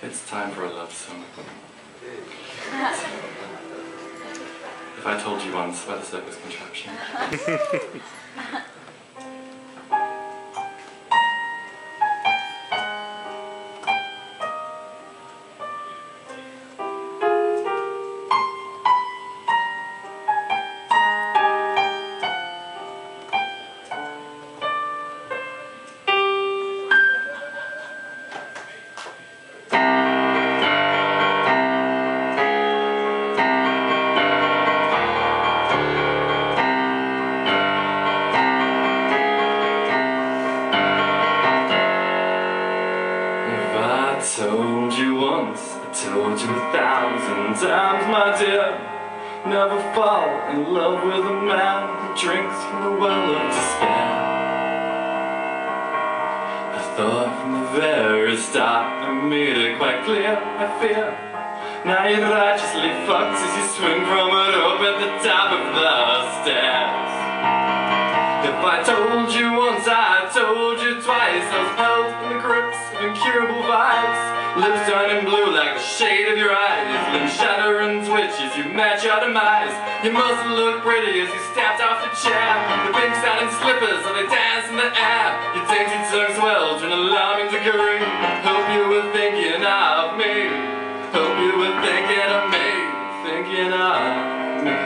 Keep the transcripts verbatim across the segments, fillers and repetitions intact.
It's time for a love song. If I told you once by the circus contraption. I told you once, I told you a thousand times, my dear, never fall in love with a man who drinks from the well of despair. I thought from the very start I made it quite clear, I fear now you're righteously fucked as you swing from it up at the top of the stairs. If I told you once, I told you twice, I was held in the grips of incurable vibes, lips turning blue like the shade of your eyes, limbs shatter and twitch as you match your demise. You must look pretty as you stepped off the chair, the pink satin slippers as they dance in the air. Your dainty tongue swells to an alarming degree. Hope you were thinking of me, hope you were thinking of me, thinking of me.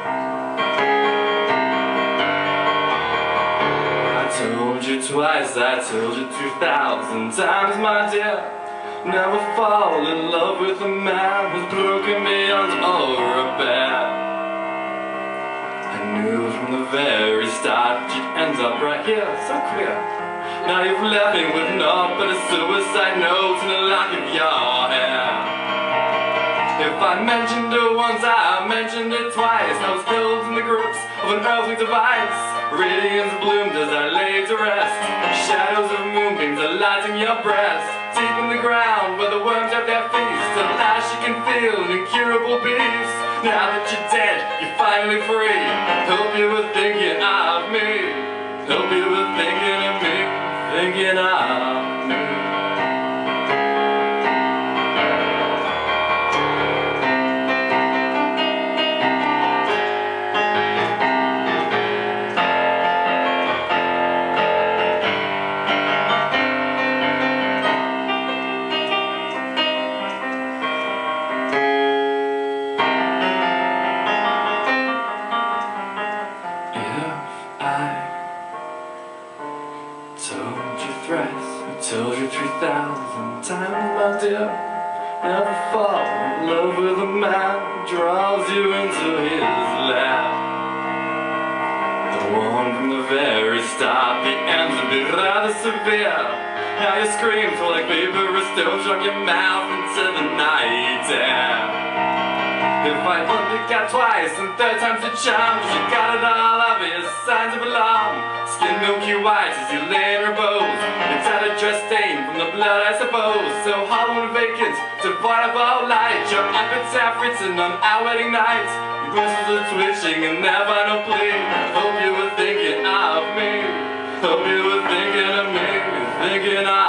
I told you twice, I told you two thousand times, my dear, never fall in love with a man who's broken beyond all repair. I knew from the very start that you'd end up right here, so clear. Now you've left me with naught but a suicide note and a lock of your hair. If I mentioned it once, I mentioned it twice. I was held in the grips of an earthly device. Radiance bloomed as I lay to rest. Shadows of moonbeams are lighting your breast. Deep in the ground where the worms have their feast, at last you can feel an incurable peace. Now that you're dead, you're finally free. Hope you were thinking of me, hope you were thinking of me, thinking of me. Told you thrice, I told you three thousand times, my dear, never fall in love with a man who draws you into his lap. The one from the very start, the ends would be rather severe. Now your screams were like paper or stones from your mouth into the night air. If I only got twice and third time's the charm, cause you got it all obvious, signs of alarm. Skin milky white as you lay in repose, your tattered dress stained from the blood I suppose. So hollow and vacant, devoid of all light, your epitaph written on our wedding night. Your bristles are twitching and their final plea. Hope you were thinking of me, hope you were thinking of me, thinking of